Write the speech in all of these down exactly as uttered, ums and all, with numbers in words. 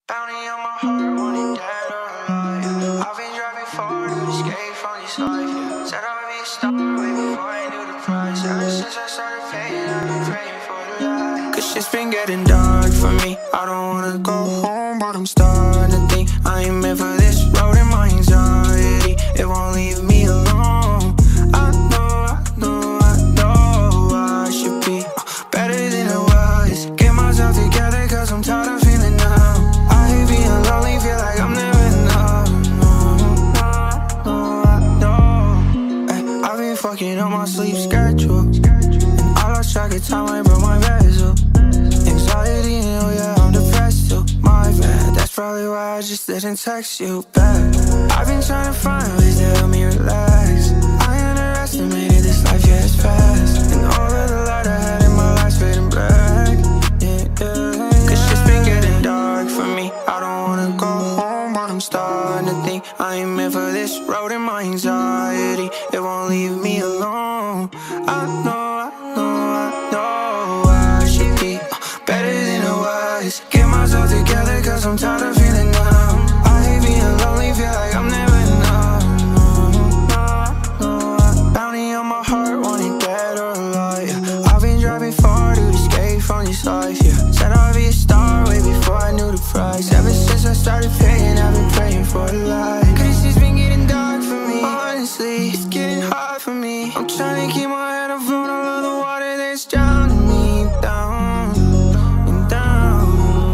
Bounty on my heart, wanting dead or alive. I've been driving far to escape from this life. Yeah. Said I'd be a star way before I knew the price. Ever since I started paying, I've been praying for the light. Cause shit's been getting dark for me. I don't wanna go home, but I'm starting to think I ain't meant for this road and my anxiety. It won't leave me alone. I know, I know, I know I should be better than I was. Get myself together cause I'm tired of feeling numb. I hate being lonely, feel like I'm never enough. No, no, I know. Ay, I've been fucking up my sleep schedule, and I lost track of time, I broke my vessel. Anxiety, oh yeah, I'm depressed too. My bad, that's probably why I just didn't text you back. I've been trying to find ways to help me relax. I underestimated this life, yeah, it's fast. And all of the light I had in my life's fading black. Yeah, yeah. Cause shit's been getting dark for me. I don't wanna go home, but I'm starting to think I ain't meant for this road and my anxiety. It won't leave me alone. I know, I know, I know I should be better than I was. Get myself together cause I'm tired of feeling numb. I hate being lonely, feel like I'm never enough. No, no, no. Bounty on my heart, wanting dead or alive. Yeah. I've been driving far to escape from this life, yeah. Said I'd be a star way before I knew the price. Ever since I started paying, I've been praying for a light. Cause it's been getting dark for me. Honestly, it's getting hard for me. I'm trying to keep my head afloat, all of the water that's drowning me down and down.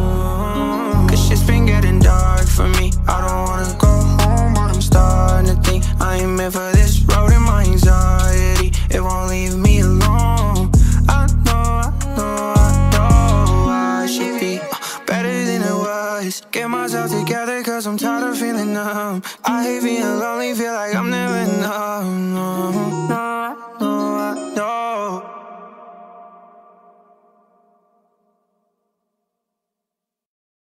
Cause shit's been getting dark for me. I don't wanna go home, but I'm starting to think I ain't meant for this road and my anxiety. It won't leave me alone. I know, I know, I know I should be better than I was. Get myself together cause I'm tired of feeling numb. I hate being lonely, feel like I'm never enough. No.